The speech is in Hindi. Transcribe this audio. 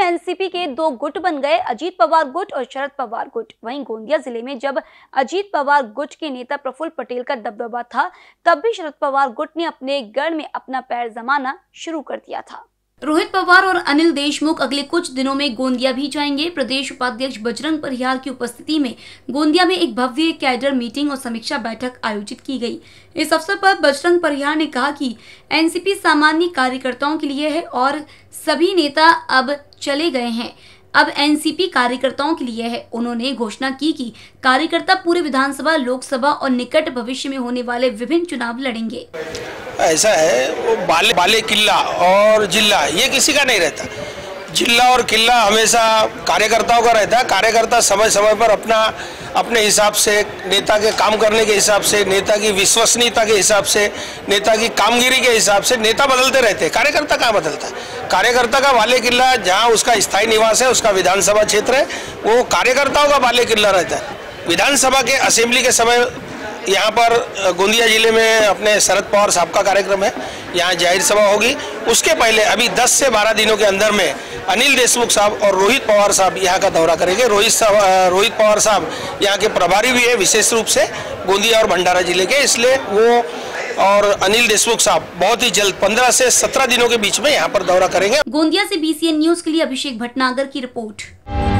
एनसीपी के दो गुट बन गए, अजीत पवार गुट और शरद पवार गुट। वहीं गोंदिया जिले में जब अजीत पवार गुट के नेता प्रफुल्ल पटेल का दबदबा था, तब भी शरद पवार गुट ने अपने गढ़ में अपना पैर जमाना शुरू कर दिया था। रोहित पवार और अनिल देशमुख अगले कुछ दिनों में गोंदिया भी जाएंगे। प्रदेश उपाध्यक्ष बजरंग परिहार की उपस्थिति में गोंदिया में एक भव्य कैडर मीटिंग और समीक्षा बैठक आयोजित की गई। इस अवसर पर बजरंग परिहार ने कहा कि एनसीपी सामान्य कार्यकर्ताओं के लिए है और सभी नेता अब चले गए हैं, अब एनसीपी कार्यकर्ताओं के लिए है। उन्होंने घोषणा की कि कार्यकर्ता पूरे विधानसभा, लोकसभा और निकट भविष्य में होने वाले विभिन्न चुनाव लड़ेंगे। ऐसा है, वो बाले किला और जिला ये किसी का नहीं रहता। जिला और किला हमेशा कार्यकर्ताओं का रहता है। कार्यकर्ता समय समय पर अपने हिसाब से, नेता के काम करने के हिसाब से, नेता की विश्वसनीयता के हिसाब से, नेता की कामगिरी के हिसाब से नेता बदलते रहते हैं। कार्यकर्ता कहाँ बदलता है? कार्यकर्ता का बाले किला जहाँ उसका स्थायी निवास है, उसका विधानसभा क्षेत्र है, वो कार्यकर्ताओं का बाले किला रहता है। विधानसभा के असेंबली के समय यहाँ पर गोंदिया जिले में अपने शरद पवार साहब का कार्यक्रम है, यहाँ जाहिर सभा होगी। उसके पहले अभी 10 से 12 दिनों के अंदर में अनिल देशमुख साहब और रोहित पवार साहब यहाँ का दौरा करेंगे। रोहित पवार साहब यहाँ के प्रभारी भी है, विशेष रूप से गोंदिया और भंडारा जिले के, इसलिए वो और अनिल देशमुख साहब बहुत ही जल्द 15 से 17 दिनों के बीच में यहाँ पर दौरा करेंगे। गोंदिया से BCN न्यूज के लिए अभिषेक भटनागर की रिपोर्ट।